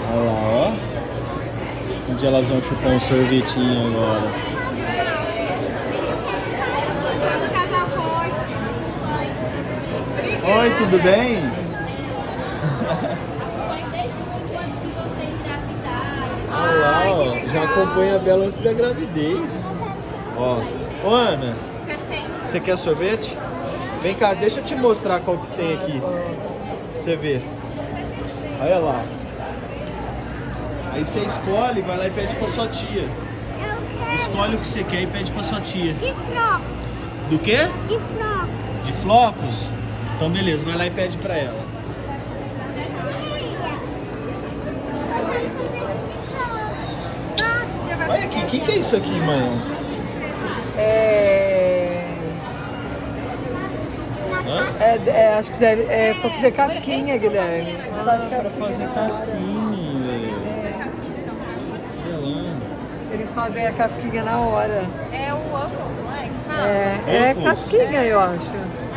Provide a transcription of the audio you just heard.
Olha lá, ó. Onde elas vão chupar um sorvetinho agora. Oi, tudo bem? Olha lá, ó. Já acompanha a Bela antes da gravidez. Ó. Ô, Ana, você quer sorvete? Vem cá, deixa eu te mostrar qual que tem aqui. Pra você ver. Olha lá. Aí você escolhe, vai lá e pede pra sua tia. Escolhe o que você quer e pede pra sua tia. De flocos. Do quê? De flocos. De flocos? Então beleza, vai lá e pede pra ela. Olha aqui, o que é isso aqui, mãe? Acho que deve. É pra fazer casquinha, Guilherme. Pra fazer casquinha, velho. Olha lá. Eles fazem a casquinha na hora. É o waffle, não é? É Waffles. casquinha, eu acho.